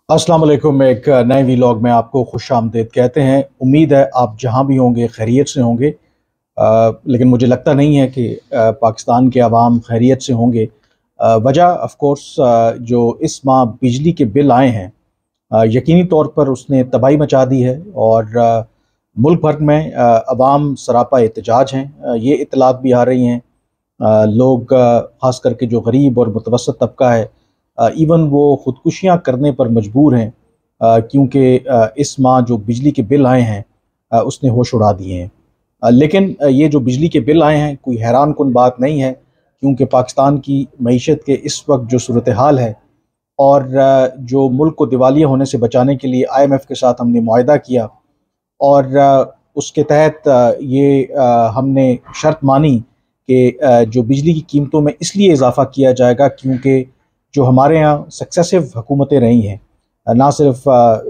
अस्सलाम वालेकुम। एक नए वीलॉग में आपको खुश आमदीद कहते हैं। उम्मीद है आप जहाँ भी होंगे खैरियत से होंगे। लेकिन मुझे लगता नहीं है कि पाकिस्तान के अवाम खैरियत से होंगे। वजह ऑफ कोर्स जो इस माह बिजली के बिल आए हैं, यकीनी तौर पर उसने तबाही मचा दी है और मुल्क भर में अवाम सरापा एहतजाज हैं। ये इतलात भी आ रही हैं। लोग ख़ास करके जो गरीब और मुतवसत तबका है, इवन वो ख़ुदकुशियाँ करने पर मजबूर हैं, क्योंकि इस माह जो बिजली के बिल आए हैं उसने होश उड़ा दिए हैं। लेकिन ये जो बिजली के बिल आए हैं कोई हैरान कुन बात नहीं है, क्योंकि पाकिस्तान की मईशत के इस वक्त जो सूरत हाल है और जो मुल्क को दिवालिया होने से बचाने के लिए IMF के साथ हमने मुआहदा किया और उसके तहत ये हमने शर्त मानी कि जो बिजली की कीमतों में इसलिए इजाफ़ा किया जाएगा क्योंकि जो हमारे यहाँ सक्सेसिव हुकूमतें रही हैं, ना सिर्फ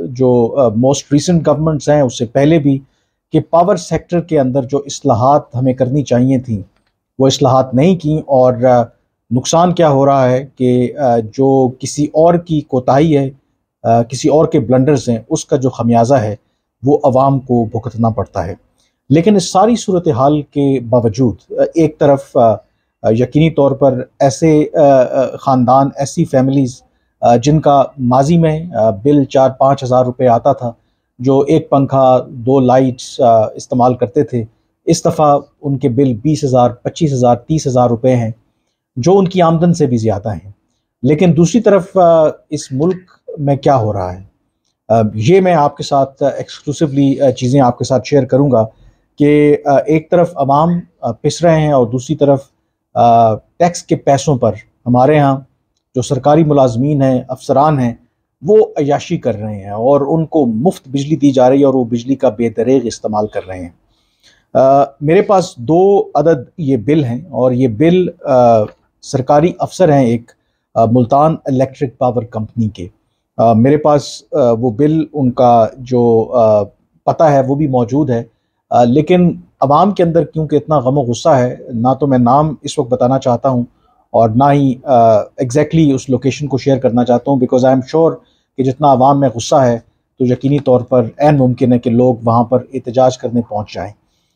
जो मोस्ट रिसेंट गवर्नमेंट्स हैं उससे पहले भी, कि पावर सेक्टर के अंदर जो इस्लाहात हमें करनी चाहिए थी वो इस्लाहात नहीं की। और नुकसान क्या हो रहा है कि जो किसी और की कोताही है, किसी और के ब्लंडर्स हैं, उसका जो खमियाजा है वो अवाम को भुगतना पड़ता है। लेकिन इस सारी सूरत हाल के बावजूद एक तरफ यकीनी तौर पर ऐसे ख़ानदान, ऐसी फैमिलीज़ जिनका माजी में बिल 4-5 हज़ार रुपये आता था, जो एक पंखा, 2 लाइट्स इस्तेमाल करते थे, इस दफ़ा उनके बिल 20,000, 25,000, 30,000 रुपये हैं, जो उनकी आमदन से भी ज़्यादा हैं। लेकिन दूसरी तरफ इस मुल्क में क्या हो रहा है, ये मैं आपके साथ एक्सक्लूसिवली चीज़ें आपके साथ शेयर करूँगा कि एक तरफ अवाम पिस रहे हैं और दूसरी तरफ टैक्स के पैसों पर हमारे यहाँ जो सरकारी मुलाजमीन हैं, अफसरान हैं, वो अय्याशी कर रहे हैं और उनको मुफ्त बिजली दी जा रही है और वो बिजली का बेदरेग इस्तेमाल कर रहे हैं। मेरे पास 2 अदद ये बिल हैं और ये बिल सरकारी अफसर हैं एक मुल्तान इलेक्ट्रिक पावर कंपनी के। मेरे पास वो बिल, उनका जो पता है वो भी मौजूद है। लेकिन अवाम के अंदर क्योंकि इतना गम गुस्सा है, ना तो मैं नाम इस वक्त बताना चाहता हूँ और ना ही एग्जैक्टली उस लोकेशन को शेयर करना चाहता हूँ, बिकॉज आई एम श्योर कि जितना अवाम में गुस्सा है तो यकीनी तौर पर ऐन मुमकिन है कि लोग वहाँ पर एहतजाज करने पहुँच जाएँ।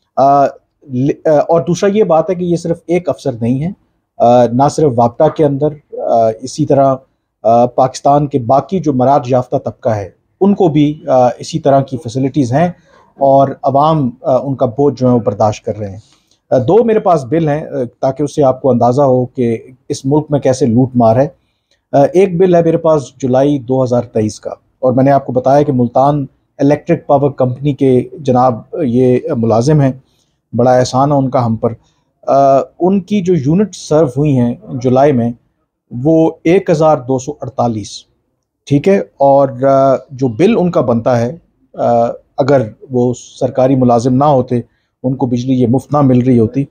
और दूसरा ये बात है कि ये सिर्फ एक अफसर नहीं है, ना सिर्फ वापटा के अंदर, इसी तरह पाकिस्तान के बाकी जो मराज याफ्ता तबका है उनको भी इसी तरह की फैसिलिटीज़ हैं और अवाम उनका बोझ जो है वो बर्दाश्त कर रहे हैं। 2 मेरे पास बिल हैं ताकि उससे आपको अंदाज़ा हो कि इस मुल्क में कैसे लूट मार है। एक बिल है मेरे पास जुलाई 2023 का, और मैंने आपको बताया कि मुल्तान इलेक्ट्रिक पावर कंपनी के जनाब ये मुलाजिम हैं, बड़ा एहसान है उनका हम पर। उनकी जो यूनिट सर्व हुई हैं जुलाई में वो 1248, ठीक है। और जो बिल उनका बनता है, अगर वो सरकारी मुलाजिम ना होते, उनको बिजली ये मुफ्त ना मिल रही होती,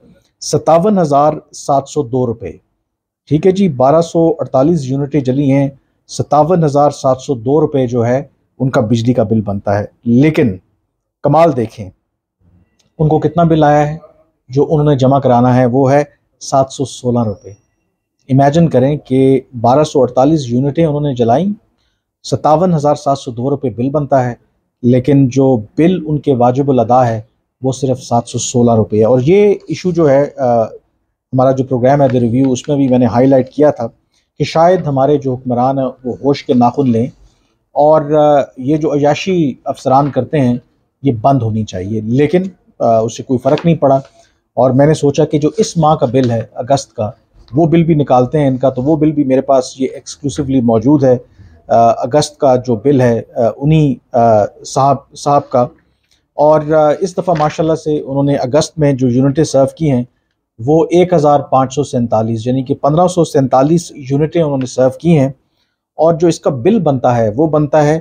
57,702 रुपये, ठीक है जी। 1248 यूनिटें जली हैं, 57,702 रुपये जो है उनका बिजली का बिल बनता है। लेकिन कमाल देखें, उनको कितना बिल आया है, जो उन्होंने जमा कराना है वो है 716 रुपये। इमेजिन करें कि 1248 यूनिटें उन्होंने जलाई, 57,702 रुपये बिल बनता है, लेकिन जो बिल उनके वाजिबुल अदा है वो सिर्फ 716 रुपये है। और ये इशू जो है, हमारा जो प्रोग्राम है द रिव्यू, उसमें भी मैंने हाईलाइट किया था कि शायद हमारे जो हुक्मरान हैं वो होश के नाखुन लें और ये जो अय्याशी अफसरान करते हैं ये बंद होनी चाहिए। लेकिन उससे कोई फ़र्क नहीं पड़ा और मैंने सोचा कि जो इस माह का बिल है अगस्त का, वो बिल भी निकालते हैं इनका। तो वो बिल भी मेरे पास ये एक्सक्लूसिवली मौजूद है। अगस्त का जो बिल है उन्हीं साहब का। और इस दफ़ा माशाल्लाह से उन्होंने अगस्त में जो यूनिटें सर्व की हैं वो 1547, यानी कि 1547 यूनिटें उन्होंने सर्व की हैं। और जो इसका बिल बनता है वो बनता है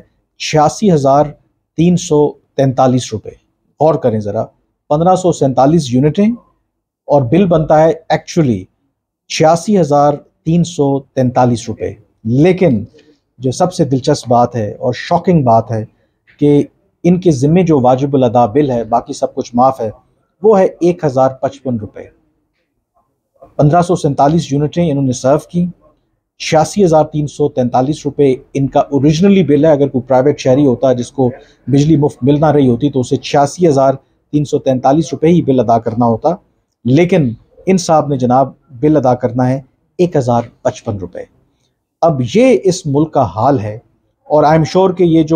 86,343 रुपये। गौर करें ज़रा, 1547 यूनिटें और बिल बनता है एक्चुअली 86,343 रुपये। लेकिन जो सबसे दिलचस्प बात है और शॉकिंग बात है कि इनके ज़िम्मे जो वाजिबुल अदा बिल है, बाकी सब कुछ माफ़ है, वो है 1,055 रुपये। 1547 यूनिटें इन्होंने सर्व की, 86,343 इनका ओरिजिनली बिल है। अगर कोई प्राइवेट शहरी होता है जिसको बिजली मुफ्त मिल ना रही होती तो उसे 86,343 ही बिल अदा करना होता, लेकिन इन साहब ने जनाब बिल अदा करना है 1,055 रुपये। अब ये इस मुल्क का हाल है। और आई एम श्योर कि ये जो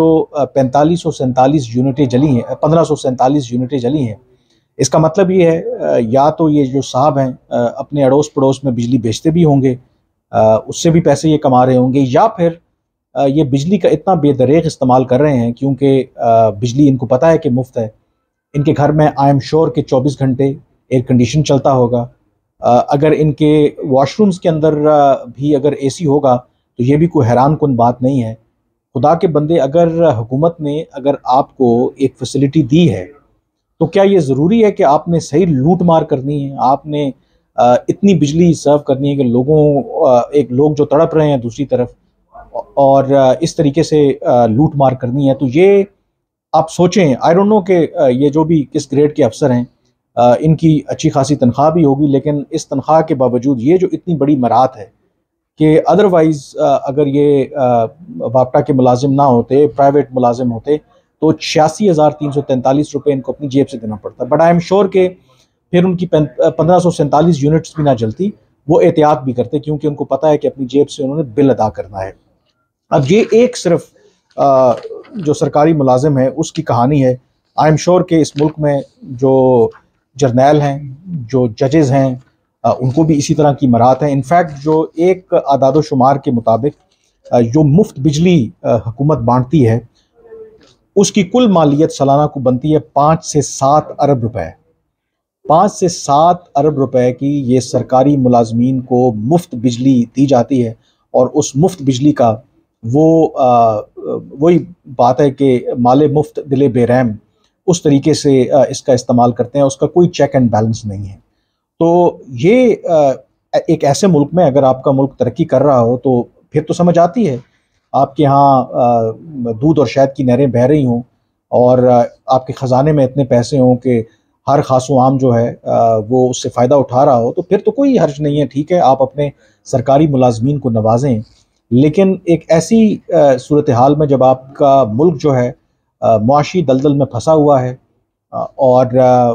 4547 यूनिटें जली हैं, 1547 यूनिटें जली हैं, इसका मतलब ये है या तो ये जो साहब हैं अपने अड़ोस पड़ोस में बिजली बेचते भी होंगे, उससे भी पैसे ये कमा रहे होंगे, या फिर ये बिजली का इतना बेदरेग इस्तेमाल कर रहे हैं क्योंकि बिजली इनको पता है कि मुफ्त है। इनके घर में आई एम श्योर कि 24 घंटे एयर कंडीशन चलता होगा। अगर इनके वॉशरूम्स के अंदर भी अगर एसी होगा तो ये भी कोई हैरान कुन बात नहीं है। खुदा के बंदे, अगर हुकूमत ने अगर आपको एक फैसिलिटी दी है तो क्या ये ज़रूरी है कि आपने सही लूट मार करनी है, आपने इतनी बिजली सर्व करनी है कि एक लोग जो तड़प रहे हैं दूसरी तरफ, और इस तरीके से लूट मार करनी है? तो ये आप सोचें। आई डोंट नो कि ये जो भी किस ग्रेड के अफसर हैं, इनकी अच्छी खासी तनख्वाह भी होगी, लेकिन इस तनख्वाह के बावजूद ये जो इतनी बड़ी मरात है कि अदरवाइज़ अगर ये वापटा के मुलाजिम ना होते, प्राइवेट मुलाजिम होते, तो 86,343 रुपये इनको अपनी जेब से देना पड़ता। बट आई एम श्योर के फिर उनकी 1547 यूनिट्स भी ना जलती, वो एहतियात भी करते क्योंकि उनको पता है कि अपनी जेब से उन्होंने बिल अदा करना है। अब ये एक सिर्फ जो सरकारी मुलाजिम है उसकी कहानी है। आई एम श्योर के इस मुल्क में जो जर्नैल हैं, जो जजेज़ हैं, उनको भी इसी तरह की मराहत है। इनफैक्ट जो एक आदाद शुमार के मुताबिक जो मुफ्त बिजली हुकूमत बांटती है उसकी कुल मालियत सालाना को बनती है 5 से 7 अरब रुपए। 5 से 7 अरब रुपए की ये सरकारी मुलाजमीन को मुफ्त बिजली दी जाती है, और उस मुफ्त बिजली का वही बात है कि माले मुफ्त दिले बेरहम उस तरीके से इसका इस्तेमाल करते हैं, उसका कोई चेक एंड बैलेंस नहीं है। तो ये एक ऐसे मुल्क में अगर आपका मुल्क तरक्की कर रहा हो तो फिर तो समझ आती है। आपके यहाँ दूध और शहद की नहरें बह रही हों और आपके ख़जाने में इतने पैसे हों कि हर खासो आम जो है वो उससे फ़ायदा उठा रहा हो, तो फिर तो कोई हर्ज नहीं है। ठीक है, आप अपने सरकारी मुलाजमीन को नवाजें, लेकिन एक ऐसी सूरत हाल में जब आपका मुल्क जो है मुआशी दलदल में फंसा हुआ है और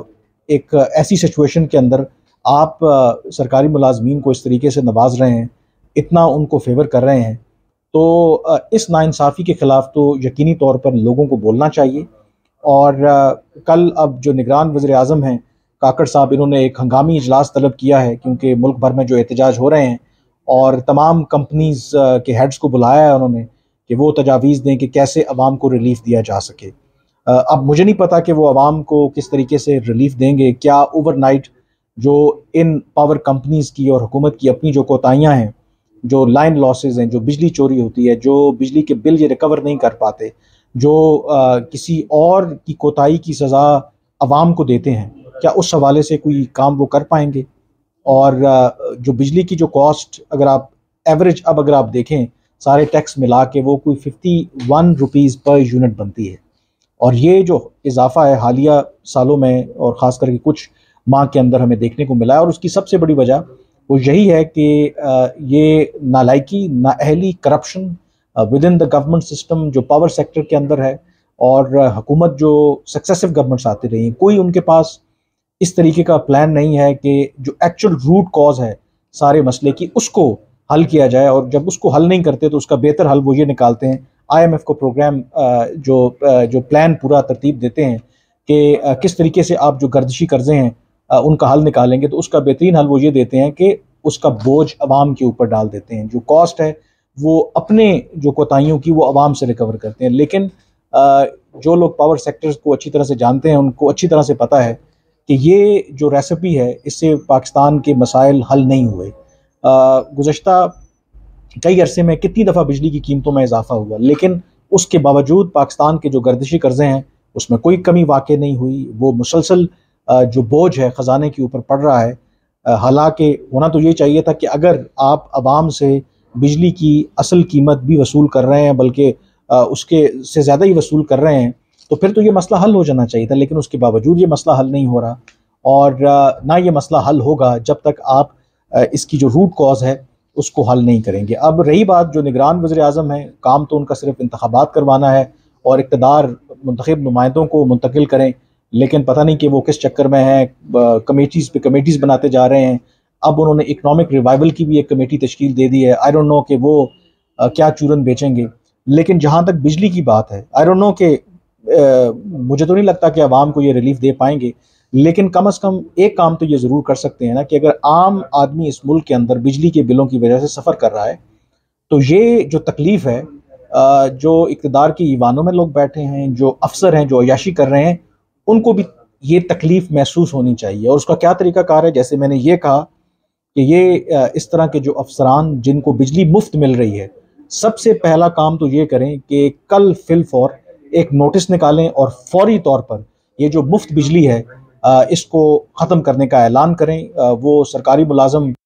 एक ऐसी सिचुएशन के अंदर आप सरकारी मुलाजमीन को इस तरीके से नवाज रहे हैं, इतना उनको फेवर कर रहे हैं, तो इस नाइंसाफ़ी के ख़िलाफ़ तो यकीनी तौर पर लोगों को बोलना चाहिए। और कल अब जो निगरान वज़ीर आज़म हैं काकड़ साहब, इन्होंने एक हंगामी इजलास तलब किया है क्योंकि मुल्क भर में जो एहतजाज हो रहे हैं, और तमाम कंपनीज़ के हेड्स को बुलाया है उन्होंने कि वो तजावीज़ दें कि कैसे अवाम को रिलीफ़ दिया जा सके। अब मुझे नहीं पता कि वो अवाम को किस तरीके से रिलीफ़ देंगे। क्या ओवरनाइट जो इन पावर कंपनीज़ की और हुकूमत की अपनी जो कोताहियाँ हैं, जो लाइन लॉसेस हैं, जो बिजली चोरी होती है, जो बिजली के बिल ये रिकवर नहीं कर पाते, जो किसी और की कोताही की सज़ा अवाम को देते हैं, क्या उस हवाले से कोई काम वो कर पाएंगे? और जो बिजली की जो कॉस्ट अगर आप एवरेज अब अगर आप देखें सारे टैक्स मिला के, वो कोई 51 रुपीज़ पर यूनिट बनती है। और ये जो इजाफा है हालिया सालों में और ख़ास करके कुछ माह के अंदर हमें देखने को मिला है, और उसकी सबसे बड़ी वजह वो यही है कि ये नालायकी, नाअहली, corruption within the government system जो पावर सेक्टर के अंदर है, और हुकूमत जो सक्सेसिव गवर्नमेंट्स आती रही हैं, कोई उनके पास इस तरीके का प्लान नहीं है कि जो एक्चुअल रूट कॉज है सारे मसले की उसको हल किया जाए। और जब उसको हल नहीं करते तो उसका बेहतर हल वो ये निकालते हैं, IMF को प्रोग्राम जो प्लान पूरा तरतीब देते हैं कि किस तरीके से आप जो गर्दिशी कर्जे हैं उनका हल निकालेंगे, तो उसका बेहतरीन हल वो ये देते हैं कि उसका बोझ अवाम के ऊपर डाल देते हैं। जो कॉस्ट है वो अपने जो कोताहियों की वो अवाम से रिकवर करते हैं। लेकिन जो लोग पावर सेक्टर्स को अच्छी तरह से जानते हैं उनको अच्छी तरह से पता है कि ये जो रेसिपी है इससे पाकिस्तान के मसाइल हल नहीं हुए। गुज़श्ता कई अरसे में कितनी दफ़ा बिजली की कीमतों में इजाफा हुआ, लेकिन उसके बावजूद पाकिस्तान के जो गर्दिशी कर्जे हैं उसमें कोई कमी वाक़ई नहीं हुई। वो मुसलसल जो बोझ है ख़जाने के ऊपर पड़ रहा है। हालांकि होना तो ये चाहिए था कि अगर आप आवाम से बिजली की असल कीमत भी वसूल कर रहे हैं, बल्कि उसके से ज़्यादा ही वसूल कर रहे हैं, तो फिर तो ये मसला हल हो जाना चाहिए था। लेकिन उसके बावजूद ये मसला हल नहीं हो रहा, और ना ये मसला हल होगा जब तक आप इसकी जो रूट कॉज है उसको हल नहीं करेंगे। अब रही बात जो निगरान वज़ीर-ए-आज़म हैं, काम तो उनका सिर्फ इंतखाबात करवाना है और इक़्तिदार मुंतखब नुमाइंदों को मुंतकिल करें, लेकिन पता नहीं कि वो किस चक्कर में हैं, कमेटीज़ पे कमेटीज़ बनाते जा रहे हैं। अब उन्होंने इकनॉमिक रिवाइवल की भी एक कमेटी तश्कील दे दी है। आई डोंट नो कि वो क्या चूरन बेचेंगे। लेकिन जहाँ तक बिजली की बात है, आई डोंट नो कि मुझे तो नहीं लगता कि अवाम को ये रिलीफ दे पाएंगे, लेकिन कम से कम एक काम तो ये ज़रूर कर सकते हैं ना कि अगर आम आदमी इस मुल्क के अंदर बिजली के बिलों की वजह से सफ़र कर रहा है, तो ये जो तकलीफ़ है, जो इक़्तिदार की ईवानों में लोग बैठे हैं, जो अफ़सर हैं, जो अय्याशी कर रहे हैं, उनको भी ये तकलीफ़ महसूस होनी चाहिए। और उसका क्या तरीक़ाकार है, जैसे मैंने ये कहा कि ये इस तरह के जो अफ़सरान जिनको बिजली मुफ़्त मिल रही है, सबसे पहला काम तो ये करें कि कल फिल फौर एक नोटिस निकालें और फौरी तौर पर ये जो मुफ्त बिजली है इसको ख़त्म करने का ऐलान करें। वो सरकारी मुलाज़म